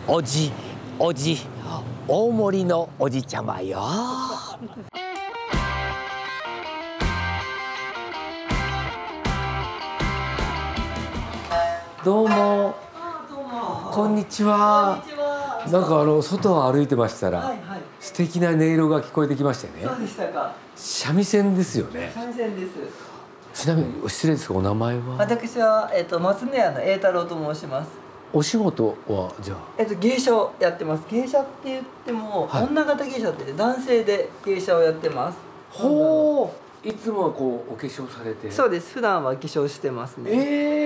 おじ大森のおじちゃまよ。どうも。こんにちは。なんか外を歩いてましたら、素敵な音色が聞こえてきましてね。 そうでしたか。 三味線ですよね。 三味線です。 ちなみに失礼ですがお名前は？ 私は松野屋の栄太郎と申します。 お仕事はじゃあ？ 芸者をやってます。芸者って言っても、女型芸者って男性で芸者をやってます。 ほう。いつもはこうお化粧されて？ そうです。普段は化粧してますね。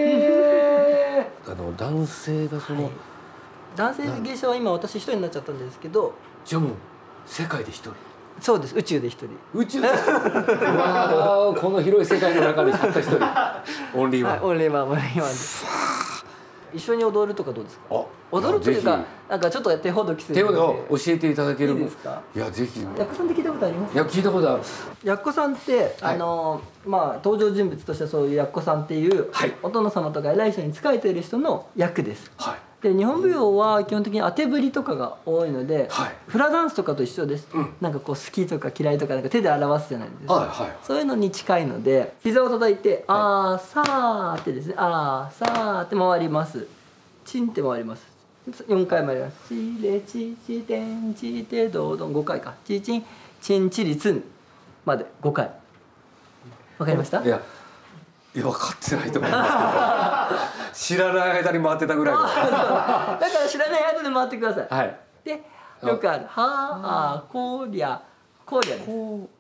男性が男性芸者は今私一人になっちゃったんですけど。 じゃあもう世界で一人？そうです。宇宙で一人。 宇宙で一人。わあ、この広い世界の中でたった一人。オンリーワン。 オンリーワンです。一緒に踊るとかどうですか？踊るというか、なんかちょっと手ほどきする。 手ほど教えていただける？ いいですか？ いや、ぜひ。 やっこさんって聞いたことあります？ いや、聞いたことある。 やっこさんって登場人物としてはそういうやっこさんっていうお殿様とか偉い人に仕えている人の役です。で日本舞踊は基本的に当て振りとかが多いので、フラダンスとかと一緒です。なんかこう好きとか嫌いとかなんか手で表すじゃないですか。そういうのに近いので、膝を叩いてあーさーってですね、あーさーって回ります。チンって回ります。4回回ります。チレチチテンチテドドン5回か。チチンチンチリツンまで5回。わかりました？ いや分かってないと思いますけど、知らない間に回ってたぐらいの。だから知らない間で回ってください。でよくあるはあこりゃです。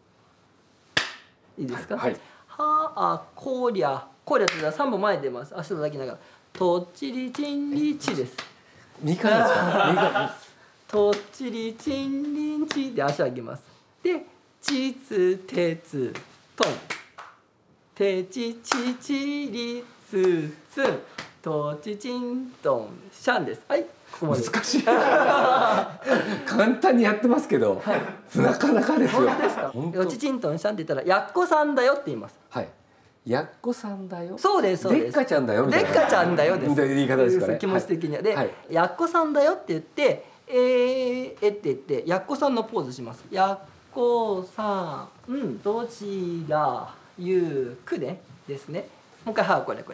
いいですか？はあこりゃって言ったら3本前に出ます。足叩きながらとっちりちんりちです。 2回ですか？ とっちりちんりんちで足上げます。でちつてつとんてちちちりつつんとちちんとんしゃんです。はい。 難しい。簡単にやってますけど、なかなかですよ。 本当ですか？とちちんとんしゃんって言ったらやっこさんだよって言います。 はい。やっこさんだよ。 そうですそうです。 でっかちゃんだよみたいな。 でっかちゃんだよです。 言い方ですかね。 気持ち的にはで、やっこさんだよって言ってって言ってやっこさんのポーズします。やっこさんどちらゆくねですね。もう一回はこれは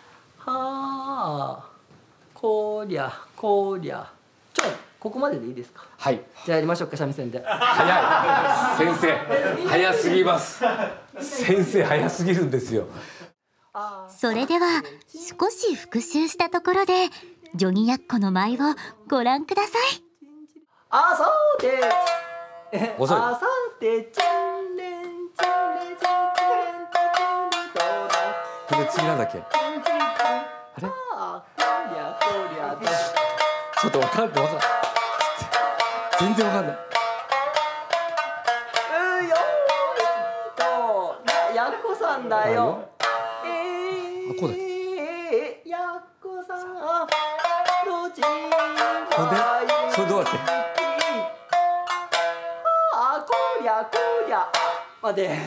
あこりゃちょここまででいいですか？はい。じゃあやりましょうか三味線で。 早い。先生早すぎます。先生早すぎるんですよ。 それでは少し復習したところでジョニヤッコの舞をご覧ください。 あそうで遅い。 あさてちゃんれんちゃんれんちゃんれんこれ次なんだっけ？あれ？ちょっとわかんない。全然わかんない。 やっこさんだよ。 こうだっけ？やっこさんどちらそれどうやって？ あこりゃ待て。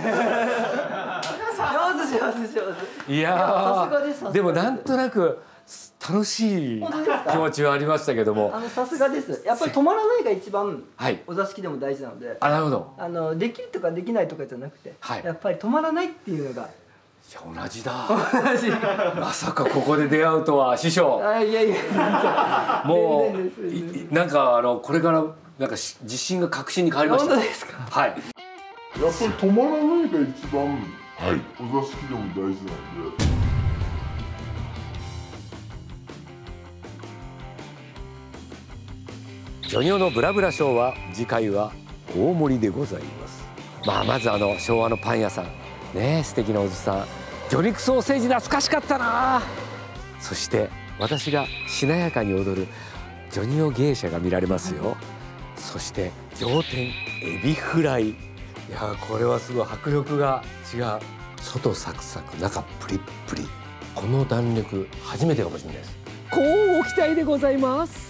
上手。 いやさすがです。 でもなんとなく楽しい気持ちはありましたけども。 さすがです。やっぱり止まらないが一番お座敷でも大事なので。 なるほど。 できるとかできないとかじゃなくて、やっぱり止まらないっていうのが。 いや同じだ。まさかここで出会うとは師匠。 いやもうなんかこれからなんか自信が確信に変わりました。 本当ですか？ はい。 やっぱり止まらないが一番お座敷でも大事なんで。 ジョニオのブラブラショーは次回は大盛りでございます。まず昭和のパン屋さんね、素敵なおじさん、魚肉ソーセージ懐かしかったな。そして私がしなやかに踊るジョニオ芸者が見られますよ。そして仰天エビフライ、いやこれはすごい迫力が違う。外サクサク中プリップリ、この弾力初めてかもしれないです。こうご期待でございます。